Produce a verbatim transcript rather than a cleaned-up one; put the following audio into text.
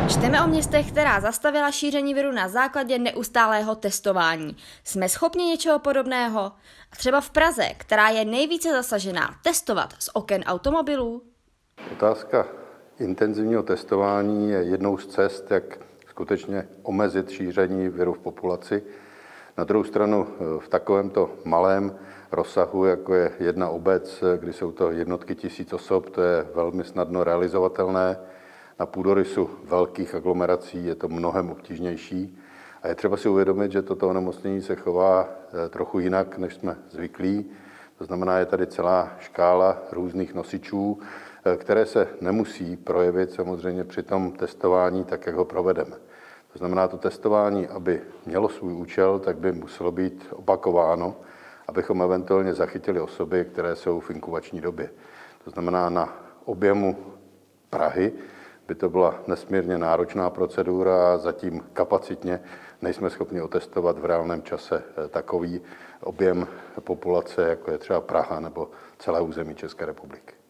Čteme o městech, která zastavila šíření viru na základě neustálého testování. Jsme schopni něčeho podobného? A třeba v Praze, která je nejvíce zasažená, testovat z oken automobilů? Otázka intenzivního testování je jednou z cest, jak skutečně omezit šíření viru v populaci. Na druhou stranu v takovémto malém rozsahu, jako je jedna obec, kdy jsou to jednotky tisíc osob, to je velmi snadno realizovatelné. Na půdorysu velkých aglomerací je to mnohem obtížnější a je třeba si uvědomit, že toto onemocnění se chová trochu jinak, než jsme zvyklí. To znamená, je tady celá škála různých nosičů, které se nemusí projevit samozřejmě při tom testování tak, jak ho provedeme. To znamená, to testování, aby mělo svůj účel, tak by muselo být opakováno, abychom eventuálně zachytili osoby, které jsou v inkubační době. To znamená, na objemu Prahy by to byla nesmírně náročná procedura a zatím kapacitně nejsme schopni otestovat v reálném čase takový objem populace, jako je třeba Praha nebo celé území České republiky.